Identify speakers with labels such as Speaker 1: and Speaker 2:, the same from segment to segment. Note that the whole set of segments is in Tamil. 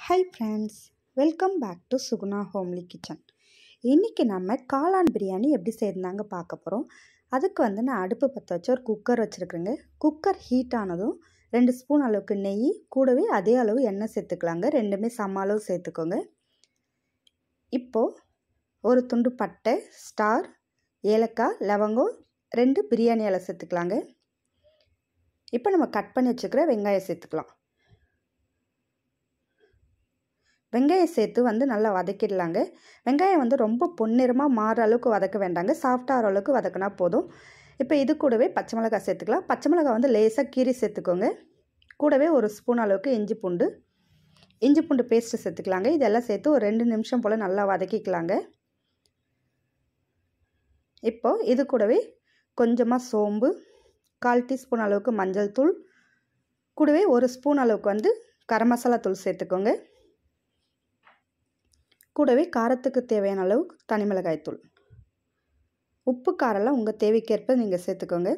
Speaker 1: Hi friends, welcome back to Suguna Homely Kitchen. இன்றைக்கி நம்ம காளான் பிரியாணி எப்படி செய்யறாங்க பார்க்க போகிறோம். அதுக்கு நான் அடுப்பு பற்ற வச்சு ஒரு குக்கர் வச்சுருக்குறேங்க. குக்கர் ஹீட் ஆனதும் 2 ஸ்பூன் அளவுக்கு நெய், கூடவே அதே அளவு எண்ணெய் சேர்த்துக்கலாங்க. ரெண்டுமே சம அளவு சேர்த்துக்கோங்க. இப்போது ஒரு துண்டு பட்டை, ஸ்டார், ஏலக்காய், லவங்கம், 2 பிரியாணி இலை சேர்த்துக்கலாங்க. இப்போ நம்ம கட் பண்ணி வச்சுக்கிற வெங்காயம் சேர்த்துக்கலாம். வெங்காயம் சேர்த்து நல்லா வதக்கிடலாங்க. வெங்காயம் ரொம்ப பொன்னிறமாக மாறுற அளவுக்கு வதக்க வேண்டாங்க, சாஃப்டாகிற அளவுக்கு வதக்கினா போதும். இப்போ இது கூடவே பச்சை மிளகாய் சேர்த்துக்கலாம். பச்சை மிளகாய் லேசாக கீரி சேர்த்துக்கோங்க. கூடவே ஒரு ஸ்பூன் அளவுக்கு இஞ்சி பூண்டு பேஸ்ட்டு சேர்த்துக்கலாங்க. இதெல்லாம் சேர்த்து ஒரு 2 நிமிஷம் போல் நல்லா வதக்கிக்கலாங்க. இப்போது இது கூடவே கொஞ்சமாக சோம்பு, 1/4 டீஸ்பூன் அளவுக்கு மஞ்சள் தூள், கூடவே ஒரு ஸ்பூன் அளவுக்கு கரம் மசாலா தூள் சேர்த்துக்கோங்க. கூடவே காரத்துக்கு தேவையான அளவு தனி மிளகாய் தூள், உப்பு காரெல்லாம் உங்கள் தேவைக்கேற்ப நீங்கள் சேர்த்துக்கோங்க.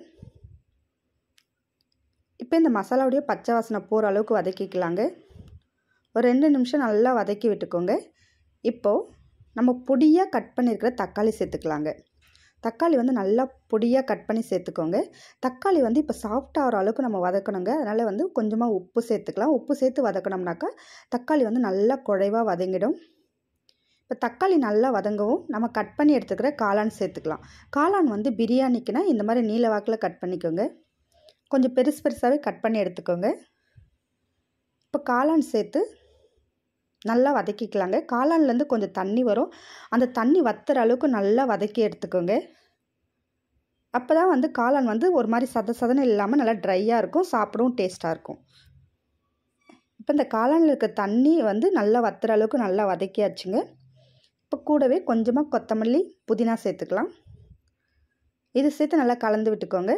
Speaker 1: இப்போ இந்த மசாலாவுடைய பச்சை வாசனை போகிற அளவுக்கு வதக்கிக்கலாங்க. ஒரு 2 நிமிஷம் நல்லா வதக்கி விட்டுக்கோங்க. இப்போது நம்ம பொடியாக கட் பண்ணியிருக்கிற தக்காளி சேர்த்துக்கலாங்க. தக்காளி நல்லா பொடியாக கட் பண்ணி சேர்த்துக்கோங்க. தக்காளி இப்போ சாஃப்டாகிற அளவுக்கு நம்ம வதக்கணுங்க. அதனால் கொஞ்சமாக உப்பு சேர்த்துக்கலாம். உப்பு சேர்த்து வதக்கணும்னாக்கா தக்காளி நல்லா குழைவாக வதங்கிடும். இப்போ தக்காளி நல்லா வதங்கவும் நம்ம கட் பண்ணி எடுத்துக்கிற காளான் சேர்த்துக்கலாம். காளான் பிரியாணிக்குன்னா இந்த மாதிரி நீல வாக்கில் கட் பண்ணிக்கோங்க. கொஞ்சம் பெருசாகவே கட் பண்ணி எடுத்துக்கோங்க. இப்போ காளான் சேர்த்து நல்லா வதக்கிக்கலாங்க. காளான்லேருந்து கொஞ்சம் தண்ணி வரும். அந்த தண்ணி வத்துற அளவுக்கு நல்லா வதக்கி எடுத்துக்கோங்க. அப்போ தான் காளான் ஒரு மாதிரி சதன்னு இல்லாமல் நல்லா ட்ரையாக இருக்கும், சாப்பிடவும் டேஸ்ட்டாக இருக்கும். இப்போ இந்த காளானில் இருக்க தண்ணி நல்லா வத்துற அளவுக்கு நல்லா வதக்கியாச்சுங்க. இப்போ கூடவே கொஞ்சமாக கொத்தமல்லி, புதினா சேர்த்துக்கலாம். இது சேர்த்து நல்லா கலந்து விட்டுக்கோங்க.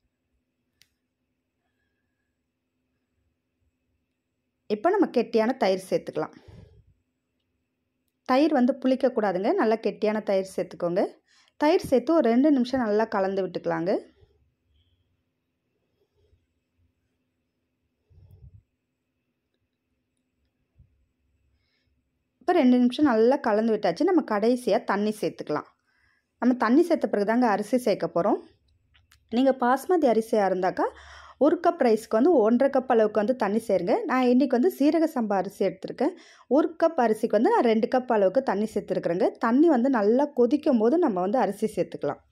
Speaker 1: இப்போ நம்ம கெட்டியான தயிர் சேர்த்துக்கலாம். தயிர் புளிக்கக்கூடாதுங்க, நல்லா கெட்டியான தயிர் சேர்த்துக்கோங்க. தயிர் சேர்த்து ஒரு 2 நிமிஷம் நல்லா கலந்து விட்டுக்கலாங்க. இப்போ 2 நிமிஷம் நல்லா கலந்து விட்டாச்சு. நம்ம கடைசியாக தண்ணி சேர்த்துக்கலாம். நம்ம தண்ணி சேர்த்த பிறகு தாங்க அரிசி சேர்க்க போகிறோம். நீங்கள் பாஸ்மதி அரிசியாக இருந்தாக்கா 1 கப் ரைஸ்க்கு 1.5 கப் அளவுக்கு தண்ணி சேருங்க. நான் இன்றைக்கி சீரக சம்பா அரிசி எடுத்துருக்கேன். 1 கப் அரிசிக்கு நான் 2 கப் அளவுக்கு தண்ணி சேர்த்துருக்குறேங்க. தண்ணி நல்லா கொதிக்கும் போது நம்ம அரிசி சேர்த்துக்கலாம்.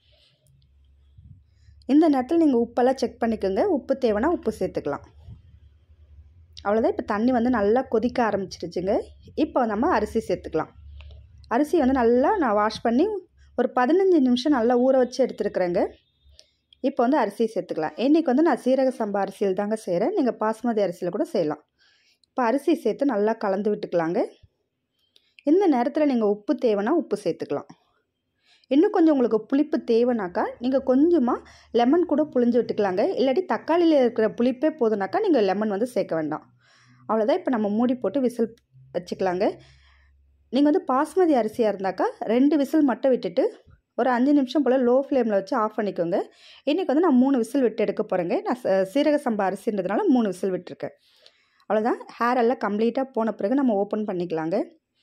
Speaker 1: இந்த நேரத்தில் நீங்கள் உப்பெல்லாம் செக் பண்ணிக்கோங்க. உப்பு தேவைன்னா உப்பு சேர்த்துக்கலாம். அவ்வளோதான். இப்போ தண்ணி நல்லா கொதிக்க ஆரம்பிச்சிருச்சுங்க. இப்போ நம்ம அரிசி சேர்த்துக்கலாம். அரிசி நல்லா நான் வாஷ் பண்ணி ஒரு 15 நிமிஷம் நல்லா ஊற வச்சு எடுத்துருக்குறேங்க. இப்போ அரிசி சேர்த்துக்கலாம். இன்றைக்கி நான் சீரக சம்பா அரிசியில் தாங்க செய்கிறேன். நீங்கள் பாஸ்மதி அரிசியில் கூட செய்யலாம். இப்போ அரிசி சேர்த்து நல்லா கலந்து விட்டுக்கலாங்க. இந்த நேரத்தில் நீங்கள் உப்பு தேவைன்னா உப்பு சேர்த்துக்கலாம். இன்னும் கொஞ்சம் உங்களுக்கு புளிப்பு தேவைனாக்கா நீங்கள் கொஞ்சமாக லெமன் கூட புளிஞ்சு விட்டுக்கலாங்க. இல்லாட்டி தக்காளியில் இருக்கிற புளிப்பே போதுனாக்கா நீங்கள் லெமன் சேர்க்க வேண்டாம். அவ்வளோதான். இப்போ நம்ம மூடி போட்டு விசில் வச்சுக்கலாங்க. நீங்கள் பாஸ்மதி அரிசியாக இருந்தாக்கா 2 விசில் மட்டும் விட்டுட்டு ஒரு 5 நிமிஷம் போல் லோ ஃப்ளேமில் வச்சு ஆஃப் பண்ணிக்கோங்க. இன்றைக்கி நான் 3 விசில் விட்டு எடுக்க போகிறேங்க. நான் சீரக சம்பா அரிசின்றதுனால 3 விசில் விட்டுருக்கேன். அவ்வளோதான். ஹேர் எல்லாம் கம்ப்ளீட்டாக போன பிறகு நம்ம ஓப்பன் பண்ணிக்கலாங்க.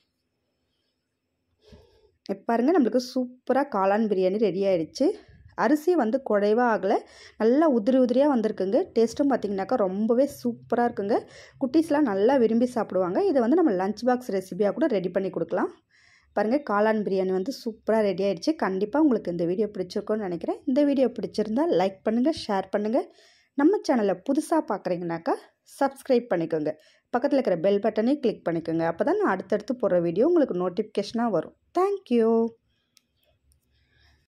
Speaker 1: இப்போ பாருங்கள், நம்மளுக்கு சூப்பராக காளான் பிரியாணி ரெடி ஆகிடுச்சு. அரிசி குறைவாக ஆகலை, நல்லா உதிரியாக வந்திருக்குங்க. டேஸ்ட்டும் பார்த்திங்கனாக்கா ரொம்பவே சூப்பராக இருக்குங்க. குட்டீஸ்லாம் நல்லா விரும்பி சாப்பிடுவாங்க. இதை நம்ம லஞ்ச் பாக்ஸ் ரெசிபியாக கூட ரெடி பண்ணி கொடுக்கலாம். பாருங்கள், காளான் பிரியாணி சூப்பராக ரெடி ஆகிடுச்சு. கண்டிப்பாக உங்களுக்கு இந்த வீடியோ பிடிச்சிருக்கும்னு நினைக்கிறேன். இந்த வீடியோ பிடிச்சிருந்தால் லைக் பண்ணுங்கள், ஷேர் பண்ணுங்கள். நம்ம சேனலை புதுசாக பார்க்குறீங்கனாக்கா சப்ஸ்கிரைப் பண்ணிக்கோங்க. பக்கத்தில் இருக்கிற பெல் பட்டனையும் கிளிக் பண்ணிக்கோங்க. அப்போ தான் நான் அடுத்தடுத்து போடுற வீடியோ உங்களுக்கு நோட்டிஃபிகேஷனாக வரும். தேங்க்யூ.